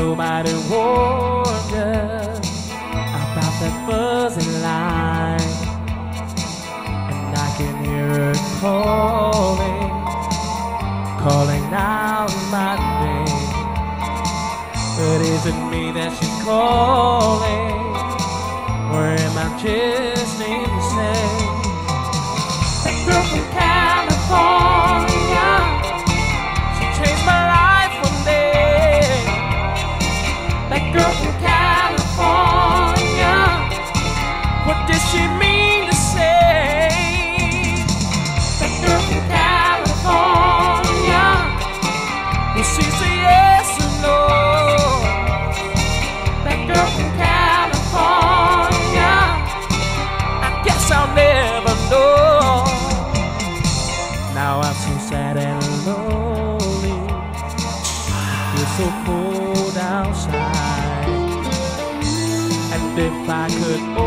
nobody warned you about that fuzzy line. And I can hear her calling out my name. But is it me that she's calling, or am I just insane? That girl from California, she changed my life one day. That girl from California, what did she mean to say? That girl from California, will she say yes or no? That girl from California, I guess I'll never know. Now I'm so sad and lonely, it feels so cold outside. And if I could